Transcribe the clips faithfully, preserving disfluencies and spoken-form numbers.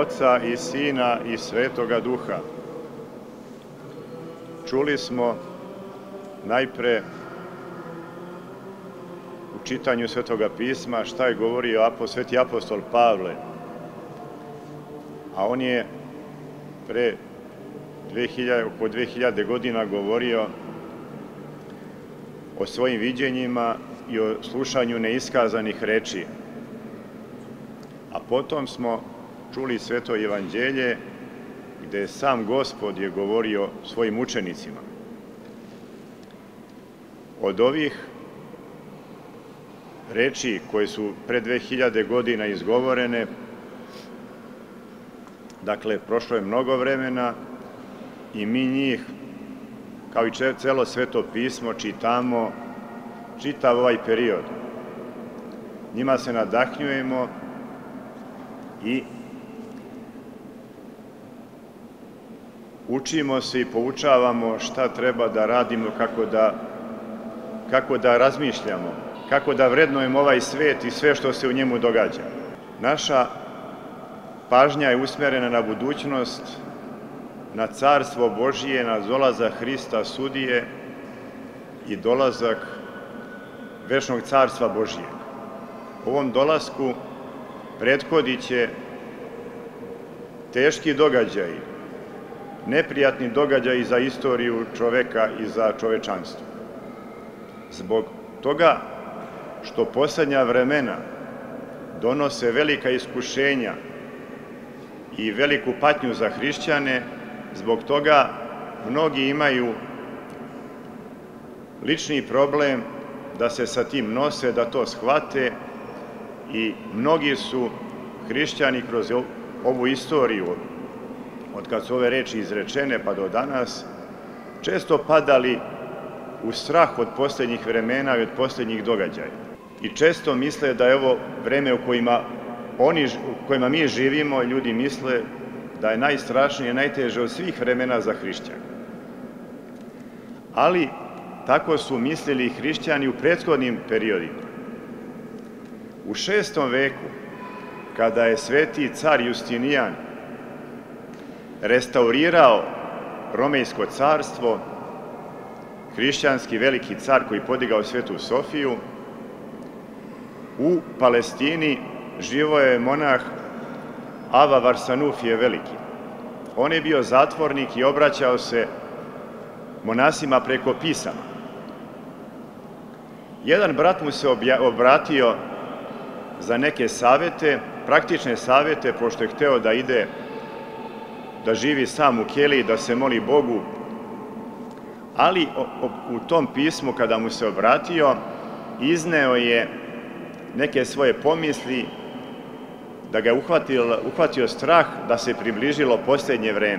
Oca i Sina i Svetoga Duha. Čuli smo najpre u čitanju Svetoga pisma šta je govorio sveti apostol Pavle, a on je pre oko dve hiljade godina govorio o svojim viđenjima i o slušanju neiskazanih reči. A potom smo čuli Sveto evanđelje gde sam Gospod je govorio svojim učenicima. Od ovih reči koje su pre dve hiljade godina izgovorene, dakle, prošlo je mnogo vremena i mi njih, kao i celo Sveto pismo, čitamo čitav ovaj period. Njima se nadahnjujemo i učimo se i poučavamo šta treba da radimo, kako da, kako da razmišljamo, kako da vrednujemo ovaj svet i sve što se u njemu događa. Naša pažnja je usmerena na budućnost, na carstvo Božije, na dolazak Hrista sudije i dolazak večnog carstva Božijeg. Ovom dolasku prethodit će teški događaji, neprijatni događaji za istoriju čoveka i za čovečanstvo. Zbog toga što poslednja vremena donose velika iskušenja i veliku patnju za hrišćane, zbog toga mnogi imaju lični problem da se sa tim nose, da to shvate, i mnogi su hrišćani kroz ovu istoriju, od kad su ove reči izrečene pa do danas, često padali u strah od poslednjih vremena i od poslednjih događaja. I često misle da je ovo vreme u kojima, oni, u kojima mi živimo, ljudi misle da je najstrašnije, najteže od svih vremena za hrišćane. Ali tako su mislili hrišćani u prethodnim periodima. U šestom veku, kada je sveti car Justinijan restaurirao Romejsko carstvo, hrišćanski veliki car koji podigao Svetu Sofiju, u Palestini živo je monah Ava Varsanufije Veliki. On je bio zatvornik i obraćao se monasima preko pisama. Jedan brat mu se obratio za neke savete, praktične savete, pošto je hteo da ide, da živi sam u keliji, da se moli Bogu, ali u tom pismu, kada mu se obratio, izneo je neke svoje pomisli, da ga je uhvatio, uhvatio strah da se približilo poslednje vreme.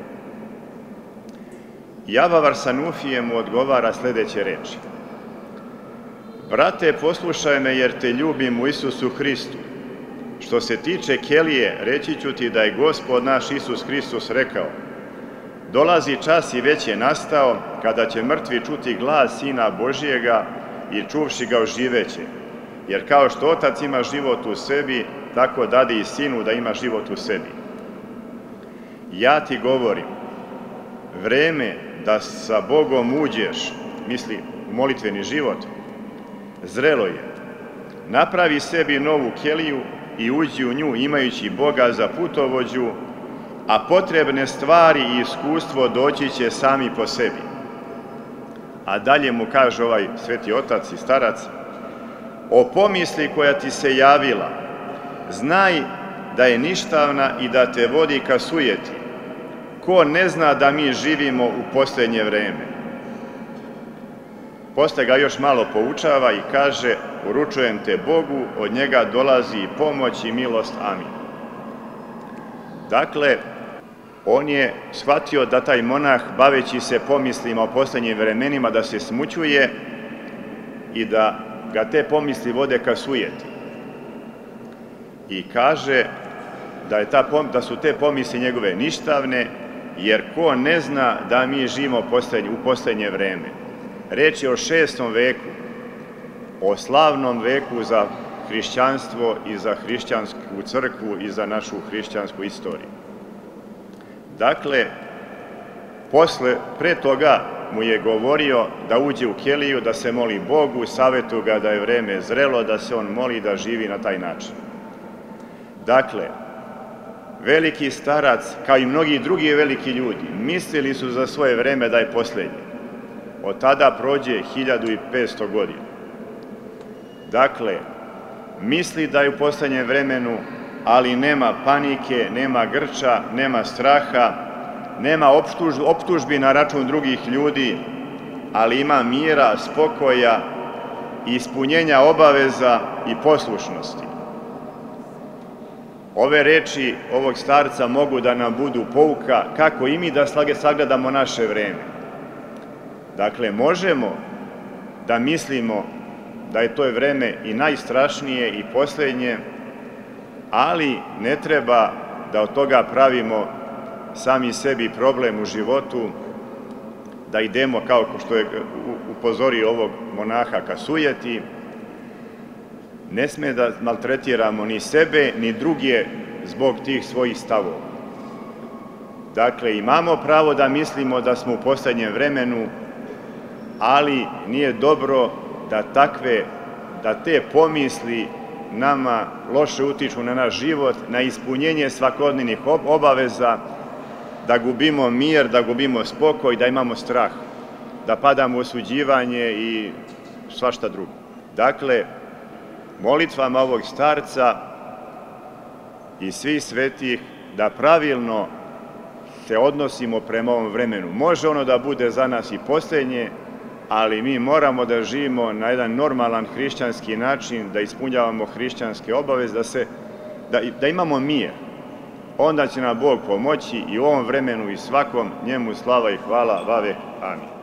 Ava Varsanufije mu odgovara sledeće reči: brate, poslušaj me, jer te ljubim u Isusu Hristu. Što se tiče kelije, reći ću ti da je Gospod naš Isus Hristos rekao: dolazi čas i već je nastao, kada će mrtvi čuti glas Sina Božijega i čuvši ga oživeće. Jer kao što Otac ima život u sebi, tako dade i Sinu da ima život u sebi. Ja ti govorim, vreme da sa Bogom uđeš, misli molitveni život, zrelo je. Napravi sebi novu keliju i uđi u nju imajući Boga za putovođu, a potrebne stvari i iskustvo doći će sami po sebi. A dalje mu kaže ovaj sveti otac i starac: o pomisli koja ti se javila, znaj da je ništavna i da te vodi ka sujeti. Ko ne zna da mi živimo u poslednje vreme? Posle ga još malo poučava i kaže: uručujem te Bogu, od njega dolazi i pomoć i milost. Amin. Dakle, on je shvatio da taj monah, baveći se pomislima o poslednjim vremenima, da se smućuje i da ga te pomisli vode ka sujeti. I kaže da, je ta, da su te pomisli njegove ništavne, jer ko ne zna da mi živimo u poslednje vreme. Reč je o šestom veku, o slavnom veku za hrišćanstvo i za hrišćansku crkvu i za našu hrišćansku istoriju. Dakle, posle, pre toga mu je govorio da uđe u keliju, da se moli Bogu, savjetuje ga da je vreme zrelo, da se on moli da živi na taj način. Dakle, veliki starac, kao i mnogi drugi veliki ljudi, mislili su za svoje vreme da je poslednje. Od tada prođe hiljadu i petsto godina. Dakle, misli da je u poslednjem vremenu, ali nema panike, nema grča, nema straha, nema optužbi na račun drugih ljudi, ali ima mira, spokoja, ispunjenja obaveza i poslušnosti. Ove reči ovog starca mogu da nam budu pouka kako i mi da sagledamo naše vreme. Dakle, možemo da mislimo da je to vreme i najstrašnije i poslednje, ali ne treba da od toga pravimo sami sebi problem u životu, da idemo, kao što je upozorio ovog monaha, ka sujeti. Ne sme da maltretiramo ni sebe, ni druge zbog tih svojih stavova. Dakle, imamo pravo da mislimo da smo u poslednjem vremenu, ali nije dobro da takve, da te pomisli nama loše utiču na naš život, na ispunjenje svakodnevnih obaveza, da gubimo mir, da gubimo spokoj, da imamo strah, da padamo u osuđivanje i svašta drugo. Dakle, molitvama ovog starca i svih svetih da pravilno se odnosimo prema ovom vremenu. Može ono da bude za nas i poslednje, ali mi moramo da živimo na jedan normalan hrišćanski način, da ispunjavamo hrišćanske obaveze, da, se, da, da imamo mir. Onda će nam Bog pomoći i u ovom vremenu i svakom, njemu slava i hvala, vavek, amin.